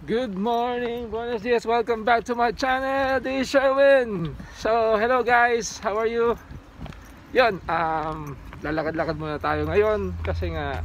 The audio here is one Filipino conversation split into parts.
Good morning, buenos dias, welcome back to my channel, this is Sherwin. So, hello guys, how are you? Yun, lalakad-lakad muna tayo ngayon kasi nga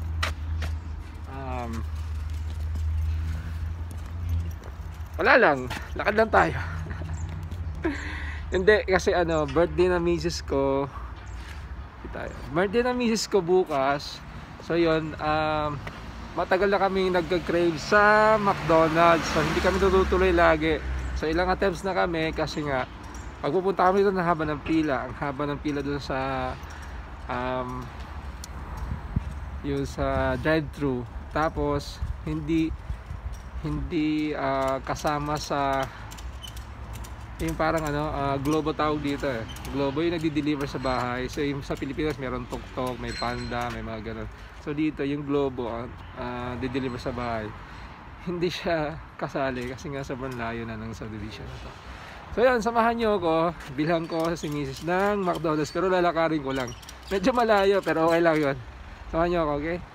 wala lang, lakad lang tayo. Hindi, kasi birthday na misis ko. Birthday na misis ko bukas. So yun, matagal na kami nagka-crave sa McDonald's. So hindi kami tutuloy lagi. So ilang attempts na kami kasi nga pag pupunta kami doon, ang haba ng pila. Ang haba ng pila doon sa yung sa drive-thru. Tapos hindi kasama sa yung parang Globo tawag dito eh. Globo yung nagdi-deliver sa bahay. So yung sa Pilipinas meron tuk-tuk, may panda, may mga ganun. So dito yung Globo di-deliver sa bahay. Hindi siya kasali kasi nga sobrang layo na ng subdivision na to. So yun, samahan nyo ako. Bilhan ko si misis ng McDonald's pero lalakarin ko lang. Medyo malayo pero okay lang yun. Samahan nyo ako, okay?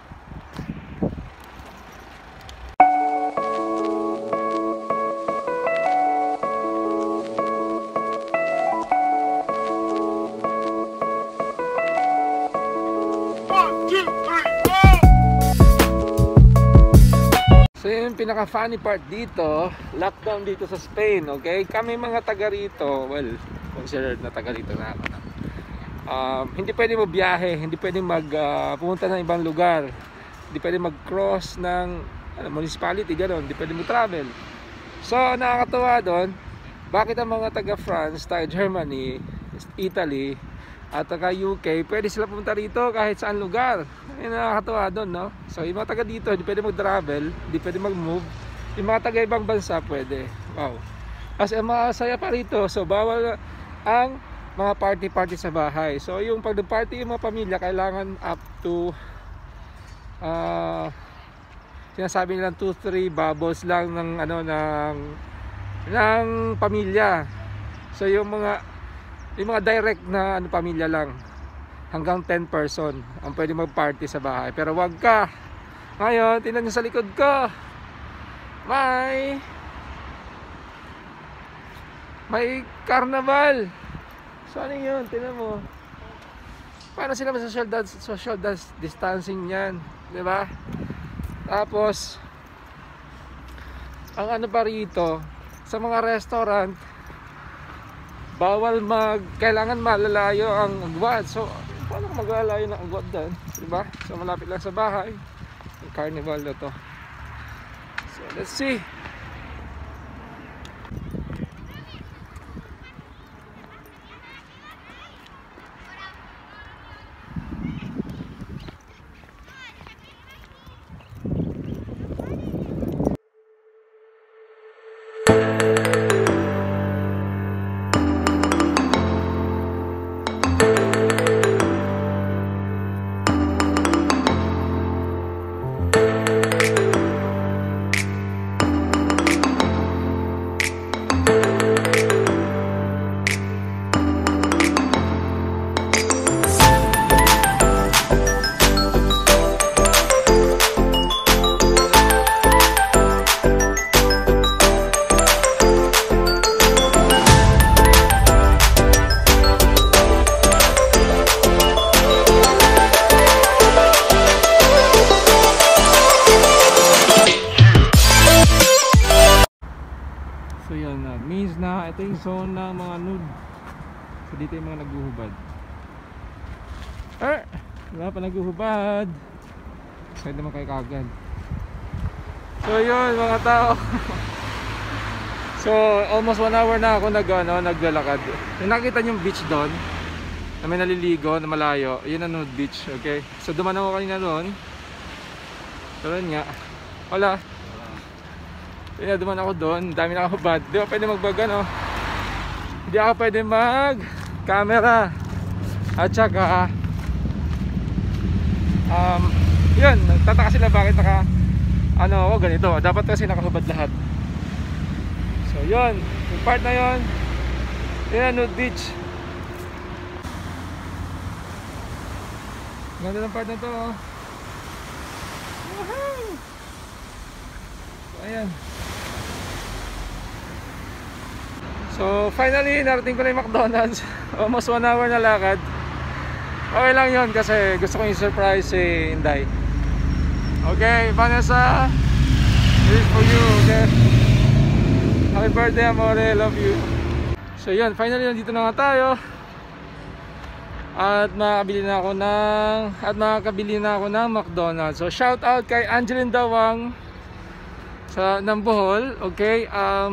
Pinaka funny part dito, lockdown dito sa Spain, okay? Kami mga taga rito, well, considered na taga rito na hindi pwede mo biyahe, hindi pwede pumunta ng ibang lugar, hindi pwede mag-cross ng municipality, gano'n, hindi pwede mo travel. So, nakakatawa doon, bakit ang mga taga France, taga Germany, Italy, at taga UK, pwede sila pumunta rito kahit saan lugar. Yung nakakatawa doon, no? So yung mga taga dito, hindi pwede mag-travel, hindi pwede mag-move. Yung mga taga ibang bansa, pwede. Wow. Kasi masaya pa rito. So bawal ang mga party-party sa bahay. So yung pag-party yung mga pamilya, kailangan up to sinasabi nilang 2-3 bubbles lang ng ng pamilya. So yung mga direct na pamilya lang, hanggang 10 person ang pwede mag-party sa bahay. Pero wag ka. Ngayon, tingnan nyo sa likod ko. May carnival. So ano yun? Tingnan mo. Paano sila social distancing yan? Diba? Tapos ang pa rito, sa mga restaurant, bawal kailangan malalayo ang agwat. So paano maglalayo ng agwat doon, diba? So malapit lang sa bahay yung carnival na to. So let's see. So yun, means na ito yung zone ng mga nude. So dito yung mga naghuhubad. Wala pa naghuhubad. Side naman kayo kagad. So yun mga tao. So almost 1 hour na ako naglalakad. Yung nakita yung beach doon na may naliligo na malayo, yun ang nude beach, okay? So duman ako kanina doon. So yun nga, wala. Kaya duman ako doon, dami na ako bad. Di ako pwede hindi ako pwede mag-camera. At saka yun, tataka sila bakit ako ganito. Dapat kasi nakahubad lahat. So yun, yung part na yun, yun, nude beach. Ganda ng part na to, oh. Woohoo! So, ayan. So finally narating ko na yung McDonald's. Almost 1 hour na lakad. Okay lang yun kasi gusto ko yung surprise si Inday. Okay, Vanessa, this is for you, okay? Happy birthday, amore, love you. So yun, finally nandito na nga tayo. At makakabili na ako ng McDonald's. So shout out kay Angeline Dawang ng Bohol. Okay,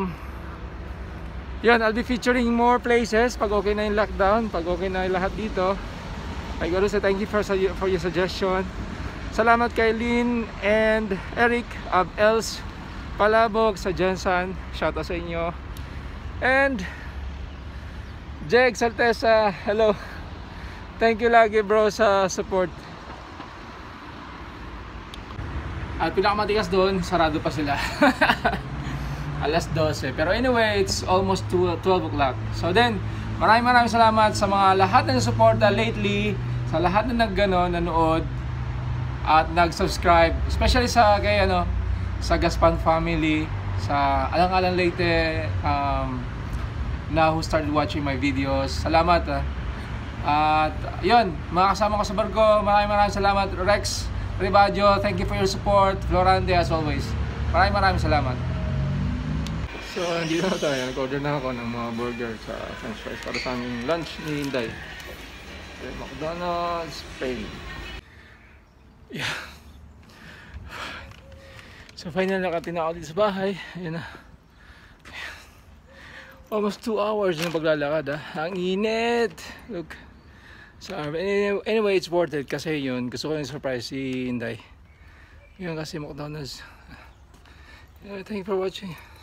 yun, I'll be featuring more places pag okay na yung lockdown, pag okay na yung lahat dito. I gotta say thank you for your suggestion. Salamat kay Lynn and Eric of Els Palabog sa Jensen. Shout out sa inyo. And Jeg Saltesa, hello. Thank you lagi bro sa support. At pinakamatigas doon, sarado pa sila. Alas 12. Pero anyway, it's almost 12 o'clock. So then, maraming salamat sa mga lahat na suporta lately, sa lahat na nanood at nag-subscribe, especially sa sa Gaspan family, sa Alang-Alang Leyte, na who started watching my videos. Salamat. At yun, mga kasama ko sa barko, maraming salamat. Rex Ribadio, thank you for your support. Florante as always, maraming salamat. So dito na tayo, nag-order na ako ng mga burger sa french fries para sa aming lunch ni Inday. McDonald's, Spain. Yeah. So finally nakating na ako dito sa bahay. Ayan na. Almost 2 hours na paglalakad. Ang init. Look. So anyway, it's worth it kasi yun, gusto ko yung surprise si Inday. Yun kasi McDonald's. Thank you for watching.